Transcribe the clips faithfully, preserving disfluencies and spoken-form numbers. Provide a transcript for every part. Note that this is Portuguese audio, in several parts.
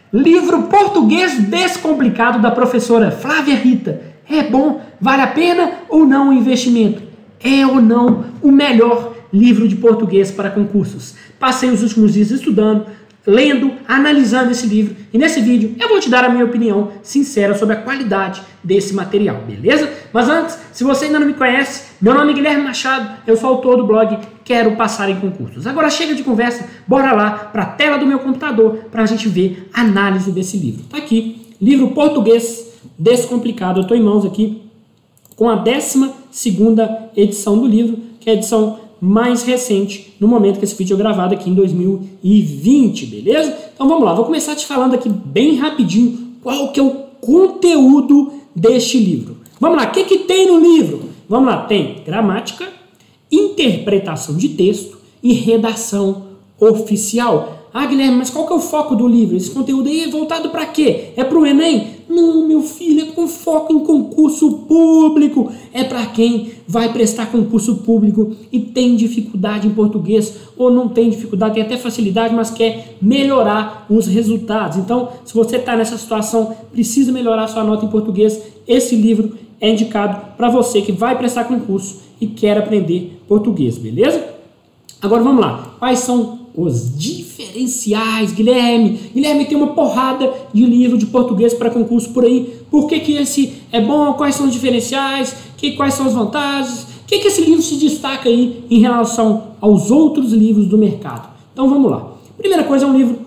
Livro Português Descomplicado da professora Flávia Rita. É bom? Vale a pena ou não o investimento? É ou não o melhor livro de português para concursos? Passei os últimos dias estudando, lendo, analisando esse livro e nesse vídeo eu vou te dar a minha opinião sincera sobre a qualidade desse material, beleza? Mas antes, se você ainda não me conhece, meu nome é Guilherme Machado, eu sou autor do blog Quero Passar em Concursos. Agora chega de conversa, bora lá para a tela do meu computador para a gente ver a análise desse livro. Tá aqui, livro Português Descomplicado. Eu estou em mãos aqui com a décima segunda edição do livro, que é a edição mais recente, no momento que esse vídeo é gravado aqui em dois mil e vinte, beleza? Então vamos lá, vou começar te falando aqui bem rapidinho qual que é o conteúdo deste livro. Vamos lá, o que que tem no livro? Vamos lá, tem gramática, interpretação de texto e redação oficial. Ah, Guilherme, mas qual que é o foco do livro? Esse conteúdo aí é voltado para quê? É para o Enem? Não, meu filho, é com foco em concurso público. É para quem vai prestar concurso público e tem dificuldade em português ou não tem dificuldade, tem até facilidade, mas quer melhorar os resultados. Então, se você está nessa situação, precisa melhorar sua nota em português, esse livro é indicado para você que vai prestar concurso e quer aprender português, beleza? Agora vamos lá. Quais são os diferenciais, Guilherme? Guilherme, tem uma porrada de livro de português para concurso por aí. Por que que esse é bom? Quais são os diferenciais? Que, quais são as vantagens? O que que esse livro se destaca aí em relação aos outros livros do mercado? Então vamos lá. Primeira coisa, é um livro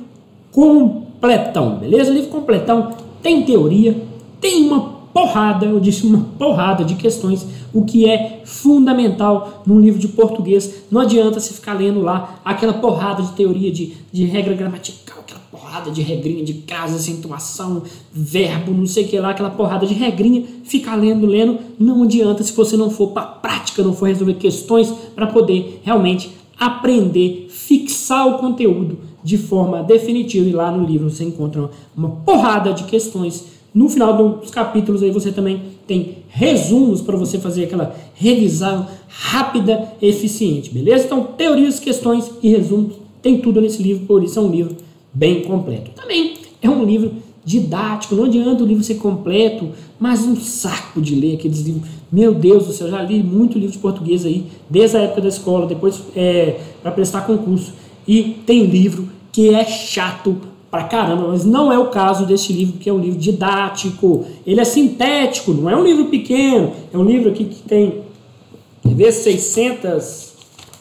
completão, beleza? Livro completão, tem teoria, tem uma porrada, eu disse uma porrada de questões, o que é fundamental num livro de português. Não adianta você ficar lendo lá aquela porrada de teoria de, de regra gramatical, aquela porrada de regrinha de crase, acentuação, verbo, não sei o que lá, aquela porrada de regrinha, ficar lendo, lendo, não adianta se você não for para a prática, não for resolver questões para poder realmente aprender, fixar o conteúdo de forma definitiva. E lá no livro você encontra uma porrada de questões. No final dos capítulos aí você também tem resumos para você fazer aquela revisão rápida e eficiente, beleza? Então, teorias, questões e resumos, tem tudo nesse livro, por isso é um livro bem completo. Também é um livro didático, não adianta o livro ser completo, mas um saco de ler aqueles livros. Meu Deus do céu, eu já li muito livro de português aí, desde a época da escola, depois é, para prestar concurso. E tem livro que é chato pra caramba, mas não é o caso deste livro, que é um livro didático, ele é sintético, não é um livro pequeno, é um livro aqui que tem, quer ver, seiscentas,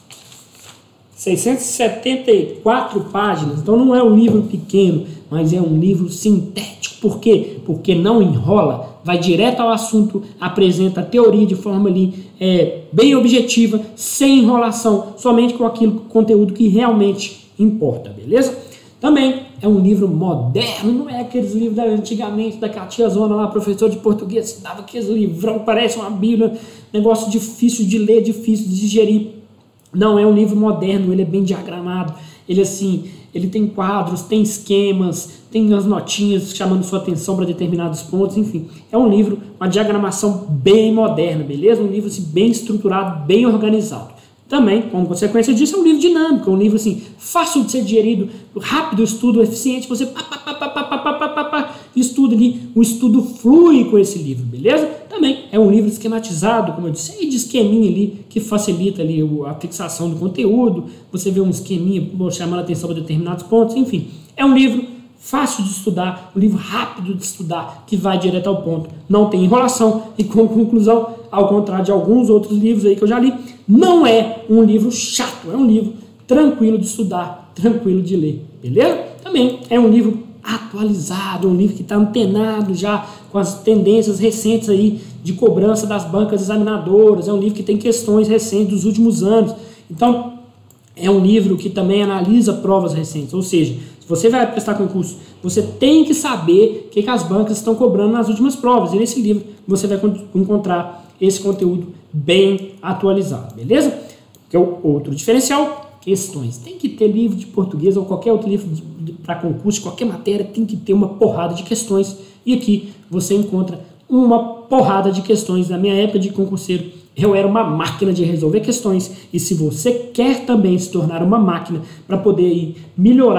seiscentas e setenta e quatro páginas, então não é um livro pequeno, mas é um livro sintético. Por quê? Porque não enrola, vai direto ao assunto, apresenta a teoria de forma ali é, bem objetiva, sem enrolação, somente com aquilo, conteúdo que realmente importa, beleza? Também é um livro moderno, não é aqueles livros da, antigamente, daquela tiazona lá, professor de português, que dava aqueles livrão, parece uma bíblia, negócio difícil de ler, difícil de digerir. Não, é um livro moderno, ele é bem diagramado, ele assim, ele tem quadros, tem esquemas, tem as notinhas chamando sua atenção para determinados pontos, enfim. É um livro, uma diagramação bem moderna, beleza? Um livro assim, bem estruturado, bem organizado. Também, como consequência disso, é um livro dinâmico, é um livro assim, fácil de ser digerido, rápido estudo, eficiente, você pá, pá, pá, pá, pá, pá, pá, pá, pá, estuda ali, o estudo flui com esse livro, beleza? Também é um livro esquematizado, como eu disse, cheio de esqueminha ali, que facilita ali a fixação do conteúdo, você vê um esqueminha chamando a atenção para determinados pontos, enfim. É um livro fácil de estudar, um livro rápido de estudar, que vai direto ao ponto, não tem enrolação e, com conclusão, ao contrário de alguns outros livros aí que eu já li, não é um livro chato, é um livro tranquilo de estudar, tranquilo de ler, beleza? Também é um livro atualizado, um livro que está antenado já com as tendências recentes aí de cobrança das bancas examinadoras, é um livro que tem questões recentes dos últimos anos, então é um livro que também analisa provas recentes, ou seja, se você vai prestar concurso, você tem que saber o que, que as bancas estão cobrando nas últimas provas, e nesse livro você vai encontrar esse conteúdo bem atualizado, beleza? Que é o outro diferencial, questões. Tem que ter livro de português ou qualquer outro livro para concurso, qualquer matéria, tem que ter uma porrada de questões, e aqui você encontra uma porrada de questões. Na minha época de concurseiro, eu era uma máquina de resolver questões, e se você quer também se tornar uma máquina para poder ir melhorar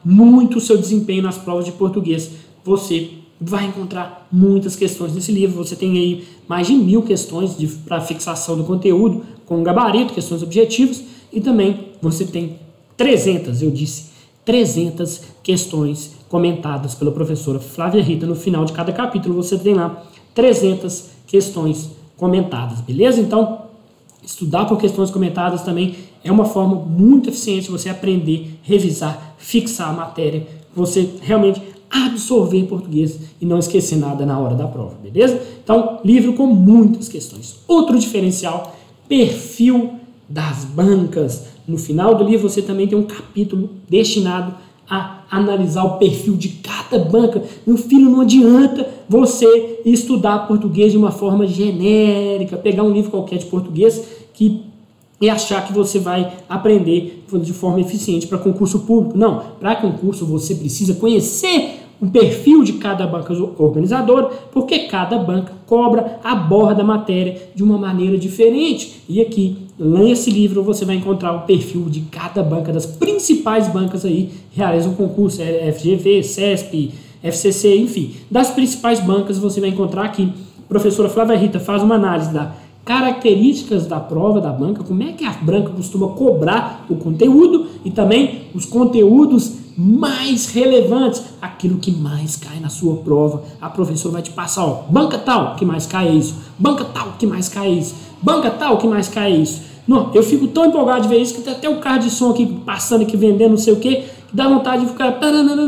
muito o seu desempenho nas provas de português. Você vai encontrar muitas questões nesse livro. Você tem aí mais de mil questões para fixação do conteúdo, com gabarito, questões objetivas, e também você tem trezentas, eu disse, trezentas questões comentadas pela professora Flávia Rita. No final de cada capítulo você tem lá trezentas questões comentadas, beleza? Então, estudar por questões comentadas também é uma forma muito eficiente de você aprender, revisar, fixar a matéria, você realmente absorver português e não esquecer nada na hora da prova, beleza? Então, livro com muitas questões. Outro diferencial, perfil das bancas. No final do livro você também tem um capítulo destinado a analisar o perfil de cada banca. Meu filho, não adianta você estudar português de uma forma genérica, pegar um livro qualquer de português que, e achar que você vai aprender de forma eficiente para concurso público. Não, para concurso você precisa conhecer o perfil de cada banca organizadora, porque cada banca cobra, aborda a matéria de uma maneira diferente. E aqui, nesse livro, você vai encontrar o perfil de cada banca, das principais bancas aí, realizam o concurso, F G V, C E S P, F C C, enfim. Das principais bancas você vai encontrar aqui. A professora Flávia Rita faz uma análise das características da prova da banca, como é que a banca costuma cobrar o conteúdo e também os conteúdos mais relevantes, aquilo que mais cai na sua prova. A professora vai te passar, ó, banca tal, que mais cai é isso, banca tal, que mais cai é isso, banca tal, que mais cai é isso. Não, eu fico tão empolgado de ver isso que tem até o carro de som aqui passando, aqui vendendo não sei o que, que dá vontade de ficar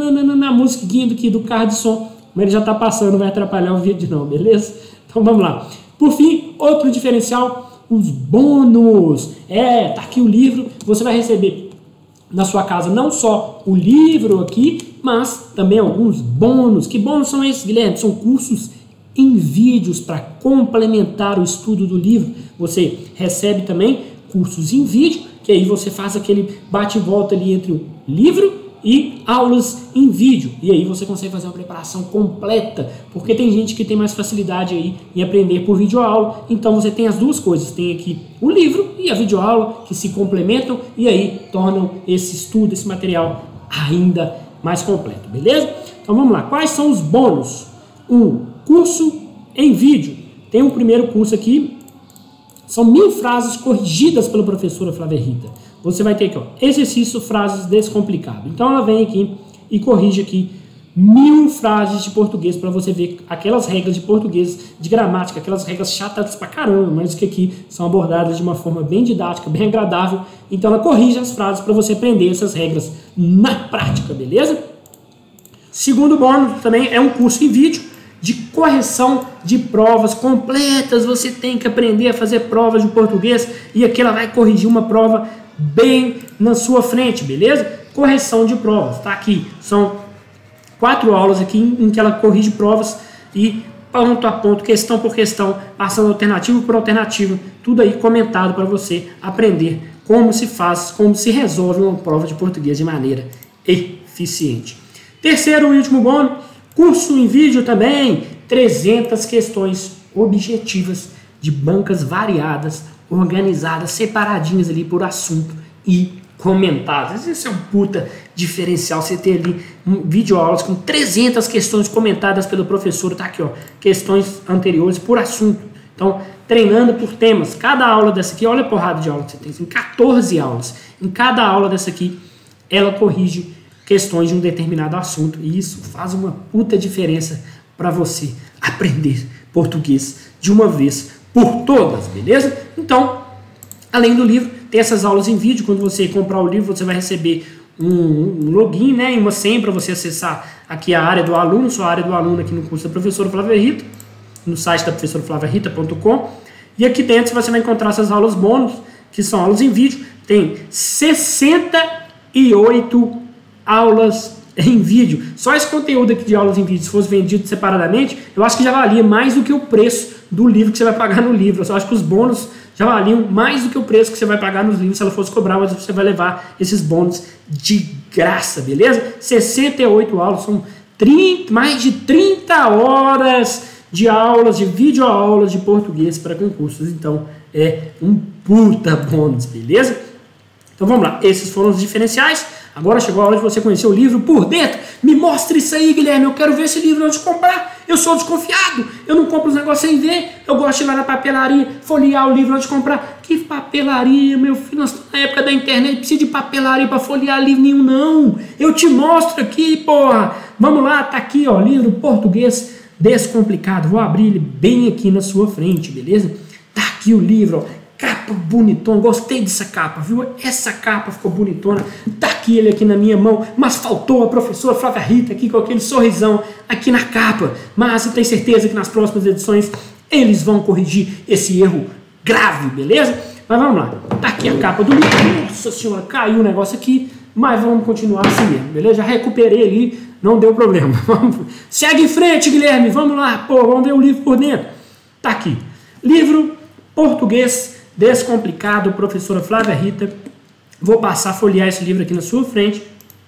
na musiquinha aqui do carro de som, mas ele já tá passando, não vai atrapalhar o vídeo não, beleza? Então vamos lá. Por fim, outro diferencial, os bônus. É, tá aqui o livro, você vai receber na sua casa não só o livro aqui, mas também alguns bônus. Que bônus são esses, Guilherme? São cursos em vídeos para complementar o estudo do livro. Você recebe também cursos em vídeo, que aí você faz aquele bate e volta ali entre o livro e aulas em vídeo. E aí você consegue fazer uma preparação completa, porque tem gente que tem mais facilidade aí em aprender por videoaula. Então você tem as duas coisas, tem aqui o livro e a videoaula que se complementam e aí tornam esse estudo, esse material ainda mais completo, beleza? Então vamos lá, quais são os bônus? Um, curso em vídeo. Tem um primeiro curso aqui, são mil frases corrigidas pela professora Flávia Rita. Você vai ter aqui, ó, exercício frases descomplicado. Então ela vem aqui e corrige aqui mil frases de português para você ver aquelas regras de português, de gramática, aquelas regras chatas pra caramba, mas que aqui são abordadas de uma forma bem didática, bem agradável. Então ela corrige as frases para você aprender essas regras na prática, beleza? Segundo bônus também é um curso em vídeo de correção de provas completas. Você tem que aprender a fazer provas de português e aqui ela vai corrigir uma prova bem na sua frente, beleza? Correção de provas, tá aqui, são quatro aulas aqui em, em que ela corrige provas e ponto a ponto, questão por questão, passando alternativa por alternativa, tudo aí comentado para você aprender como se faz, como se resolve uma prova de português de maneira eficiente. Terceiro e último bônus, curso em vídeo também, trezentas questões objetivas de bancas variadas, organizadas, separadinhas ali por assunto e comentadas. Esse é um puta diferencial, você ter ali um videoaulas com trezentas questões comentadas pelo professor, tá aqui, ó, questões anteriores por assunto. Então, treinando por temas. Cada aula dessa aqui, olha a porrada de aula que você tem, em quatorze aulas. Em cada aula dessa aqui, ela corrige questões de um determinado assunto e isso faz uma puta diferença para você aprender português de uma vez por todas, beleza? Então, além do livro, tem essas aulas em vídeo. Quando você comprar o livro, você vai receber um, um login, né, e uma senha para você acessar aqui a área do aluno, sua área do aluno aqui no curso da professora Flávia Rita, no site da professora flávia rita ponto com. E aqui dentro você vai encontrar essas aulas bônus, que são aulas em vídeo. Tem sessenta e oito aulas em vídeo. Só esse conteúdo aqui de aulas em vídeo, se fosse vendido separadamente, eu acho que já valia mais do que o preço do livro que você vai pagar no livro. Eu acho que os bônus já valiam mais do que o preço que você vai pagar nos livros se ela fosse cobrar, mas você vai levar esses bônus de graça, beleza? sessenta e oito aulas, são trinta, mais de trinta horas de aulas, de videoaulas de português para concursos. Então é um puta bônus, beleza? Então vamos lá, esses foram os diferenciais. Agora chegou a hora de você conhecer o livro por dentro. Me mostre isso aí, Guilherme. Eu quero ver esse livro antes de comprar. Eu sou desconfiado. Eu não compro os negócios sem ver. Eu gosto de ir lá na papelaria, folhear o livro antes de comprar. Que papelaria, meu filho? Nós estamos na época da internet. Não precisa de papelaria para folhear livro nenhum, não. Eu te mostro aqui, porra. Vamos lá, tá aqui, ó. Livro Português Descomplicado. Vou abrir ele bem aqui na sua frente, beleza? Tá aqui o livro, ó. Capa bonitona, gostei dessa capa, viu? Essa capa ficou bonitona. Tá aqui ele aqui na minha mão, mas faltou a professora Flávia Rita aqui com aquele sorrisão aqui na capa. Mas eu tenho certeza que nas próximas edições eles vão corrigir esse erro grave, beleza? Mas vamos lá, tá aqui a capa do livro. Nossa senhora, caiu o negócio aqui, mas vamos continuar assim mesmo, beleza? Já recuperei ali, não deu problema. Segue em frente, Guilherme, vamos lá, pô, vamos ver o livro por dentro. Tá aqui, livro Português Descomplicado, professora Flávia Rita. Vou passar a folhear esse livro aqui na sua frente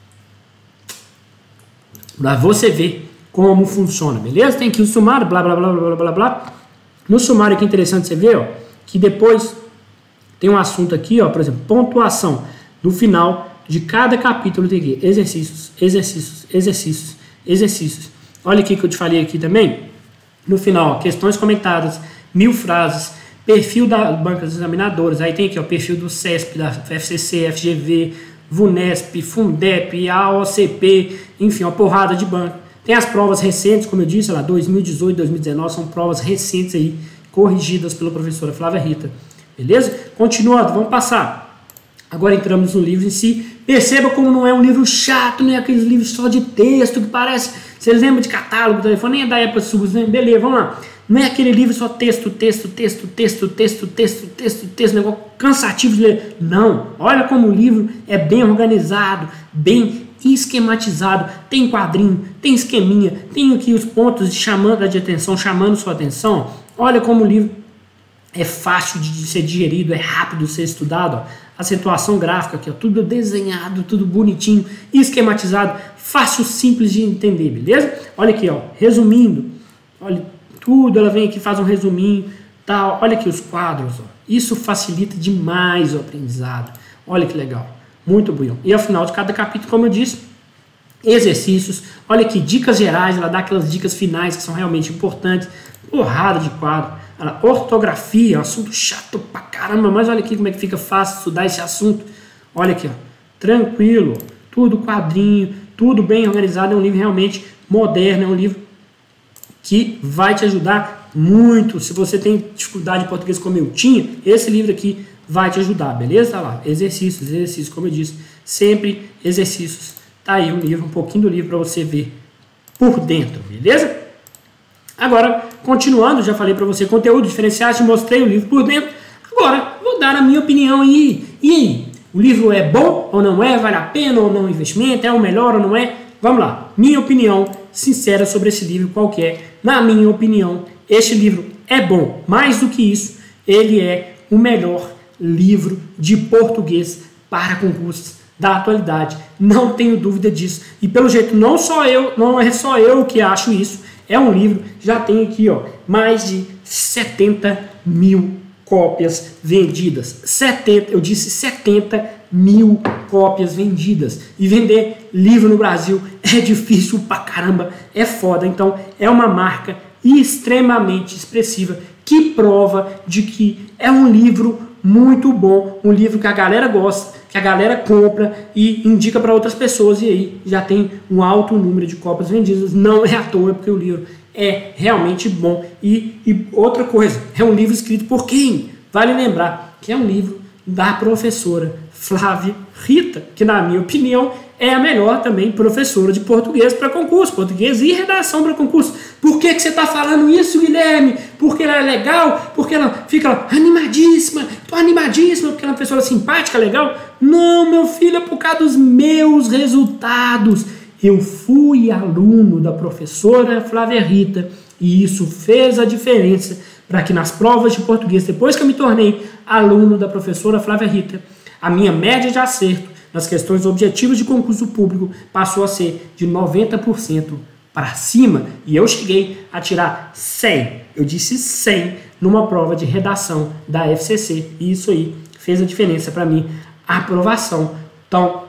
para você ver como funciona, beleza? Tem aqui o sumário, blá, blá, blá, blá, blá, blá. No sumário aqui é interessante você ver, ó, que depois tem um assunto aqui, ó, por exemplo, pontuação. No final de cada capítulo tem aqui exercícios, exercícios, exercícios, exercícios. Olha aqui que eu te falei aqui também. No final, ó, questões comentadas, mil frases, perfil da banca dos examinadores, aí tem aqui o perfil do CESP, da F C C, F G V, VUNESP, FUNDEP, A O C P, enfim, uma porrada de banca. Tem as provas recentes, como eu disse, lá, dois mil e dezoito, dois mil e dezenove, são provas recentes aí, corrigidas pela professora Flávia Rita, beleza? Continuando, vamos passar. Agora entramos no livro em si. Perceba como não é um livro chato, não é aqueles livros só de texto que parece... Você lembra de catálogo, telefone, nem é da época SUS, né? Beleza, vamos lá. Não é aquele livro só texto, texto, texto, texto, texto, texto, texto, texto, negócio cansativo de ler. Não, olha como o livro é bem organizado, bem esquematizado. Tem quadrinho, tem esqueminha, tem aqui os pontos de chamando de atenção, chamando sua atenção. Olha como o livro é fácil de ser digerido, é rápido de ser estudado. Ó. Acentuação gráfica aqui, ó, tudo desenhado, tudo bonitinho, esquematizado, fácil, simples de entender, beleza? Olha aqui, ó, resumindo, olha tudo, ela vem aqui, faz um resuminho, tal. Olha aqui os quadros, ó. Isso facilita demais o aprendizado. Olha que legal, muito bom. E ao final de cada capítulo, como eu disse, exercícios. Olha aqui, dicas gerais, ela dá aquelas dicas finais que são realmente importantes. Porrada de quadro. Ela, ortografia, um assunto chato pra caramba, mas olha aqui como é que fica fácil estudar esse assunto. Olha aqui, ó, tranquilo, tudo quadrinho, tudo bem organizado. É um livro realmente moderno, é um livro que vai te ajudar muito. Se você tem dificuldade de português como eu tinha, esse livro aqui vai te ajudar, beleza? Tá lá, exercícios, exercícios, como eu disse, sempre exercícios. Tá aí um livro, um pouquinho do livro para você ver por dentro, beleza? Agora, continuando, já falei para você conteúdo diferenciado, te mostrei o livro por dentro. Agora, vou dar a minha opinião aí. E aí, o livro é bom ou não é? Vale a pena ou não o investimento? É o melhor ou não é? Vamos lá, minha opinião sincera sobre esse livro, qual que é? Na minha opinião, este livro é bom. Mais do que isso, ele é o melhor livro de português para concursos da atualidade. Não tenho dúvida disso. E pelo jeito, não só eu, não é só eu que acho isso. É um livro, já tem aqui, ó, mais de setenta mil cópias vendidas. setenta, eu disse setenta mil cópias vendidas. E vender livro no Brasil é difícil pra caramba, é foda. Então é uma marca extremamente expressiva que prova de que é um livro muito bom, um livro que a galera gosta, que a galera compra e indica para outras pessoas, e aí já tem um alto número de cópias vendidas. Não é à toa, porque o livro é realmente bom. E, e outra coisa, é um livro escrito por quem? Vale lembrar que é um livro da professora Flávia Rita, que na minha opinião é a melhor também professora de português para concurso, português e redação para concurso. Por que, que você está falando isso, Guilherme? Porque ela é legal? Porque ela fica animadíssima? Tô animadíssima porque ela é uma pessoa simpática, legal? Não, meu filho, é por causa dos meus resultados. Eu fui aluno da professora Flávia Rita e isso fez a diferença para que nas provas de português, depois que eu me tornei aluno da professora Flávia Rita, a minha média de acerto nas questões objetivas de concurso público passou a ser de noventa por cento para cima, e eu cheguei a tirar cem, eu disse cem, numa prova de redação da F C C, e isso aí fez a diferença para mim, a aprovação. Então,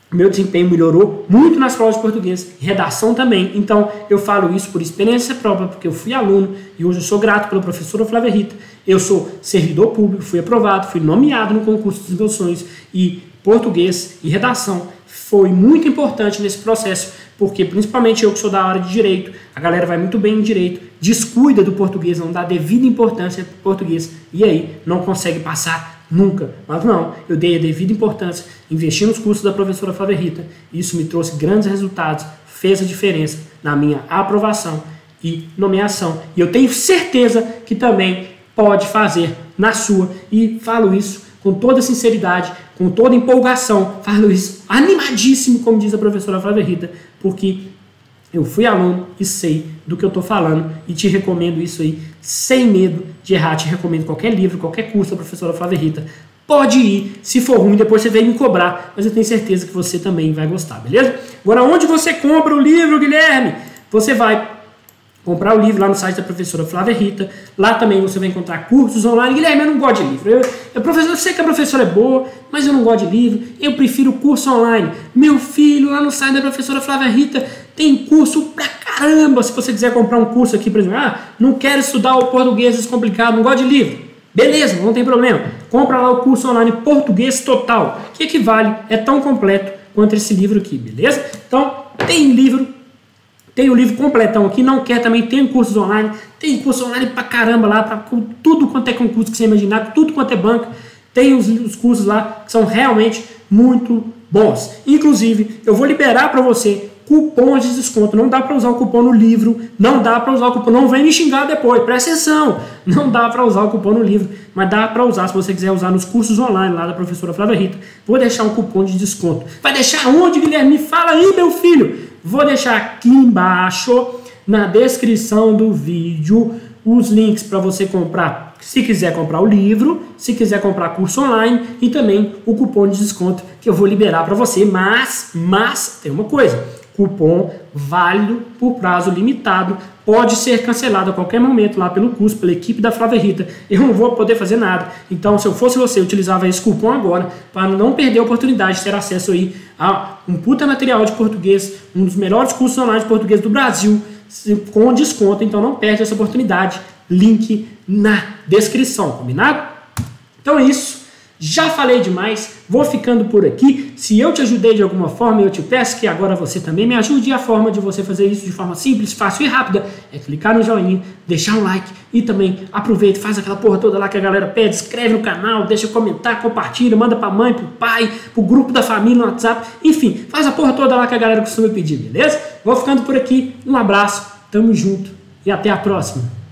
meu desempenho melhorou muito nas provas de português, redação também. Então, eu falo isso por experiência própria, porque eu fui aluno e hoje eu sou grato pela professora Flávia Rita. Eu sou servidor público, fui aprovado, fui nomeado no concurso dos meus sonhos e português e redação foi muito importante nesse processo, porque principalmente eu que sou da área de direito, a galera vai muito bem em direito, descuida do português, não dá devida importância para o português e aí não consegue passar nunca. Mas não, eu dei a devida importância, investi nos cursos da professora Flávia Rita, isso me trouxe grandes resultados, fez a diferença na minha aprovação e nomeação. E eu tenho certeza que também pode fazer na sua, e falo isso com toda sinceridade, com toda empolgação, falo isso animadíssimo, como diz a professora Flávia Rita, porque eu fui aluno e sei do que eu estou falando e te recomendo isso aí, sem medo de errar. Te recomendo qualquer livro, qualquer curso da professora Flávia Rita. Pode ir, se for ruim, depois você vem me cobrar, mas eu tenho certeza que você também vai gostar, beleza? Agora, onde você compra o livro, Guilherme? Você vai comprar o livro lá no site da professora Flávia Rita. Lá também você vai encontrar cursos online. Guilherme, eu não gosto de livro. Eu, eu, professor, eu sei que a professora é boa, mas eu não gosto de livro. Eu prefiro curso online. Meu filho, lá no site da professora Flávia Rita, tem curso pra caramba. Se você quiser comprar um curso aqui, por exemplo, ah, não quero estudar o português descomplicado, não gosto de livro. Beleza, não tem problema. Compra lá o curso online Português Total, que equivale, é tão completo quanto esse livro aqui, beleza? Então, tem livro. Tem o livro completão aqui, não quer também, tem cursos online, tem curso online pra caramba lá, pra tudo quanto é concurso que você imaginar, tudo quanto é banca, tem os, os cursos lá que são realmente muito bons. Inclusive, eu vou liberar para você cupons de desconto, não dá para usar o cupom no livro, não dá para usar o cupom, não vem me xingar depois, presta atenção, não dá para usar o cupom no livro, mas dá para usar se você quiser usar nos cursos online lá da professora Flávia Rita. Vou deixar um cupom de desconto. Vai deixar onde, Guilherme? Me fala aí, meu filho! Vou deixar aqui embaixo, na descrição do vídeo, os links para você comprar, se quiser comprar o livro, se quiser comprar curso online e também o cupom de desconto que eu vou liberar para você. Mas, mas, tem uma coisa, cupom válido por prazo limitado, pode ser cancelado a qualquer momento lá pelo curso, pela equipe da Flávia Rita. Eu não vou poder fazer nada. Então, se eu fosse você, eu utilizava esse cupom agora para não perder a oportunidade de ter acesso aí a um puta material de português, um dos melhores cursos online de português do Brasil, com desconto. Então, não perde essa oportunidade. Link na descrição, combinado? Então é isso. Já falei demais, vou ficando por aqui. Se eu te ajudei de alguma forma, eu te peço que agora você também me ajude. E a forma de você fazer isso de forma simples, fácil e rápida é clicar no joinha, deixar um like e também aproveita, faz aquela porra toda lá que a galera pede, inscreve no canal, deixa comentar, compartilha, manda pra mãe, pro pai, pro grupo da família no WhatsApp, enfim, faz a porra toda lá que a galera costuma pedir, beleza? Vou ficando por aqui, um abraço, tamo junto e até a próxima.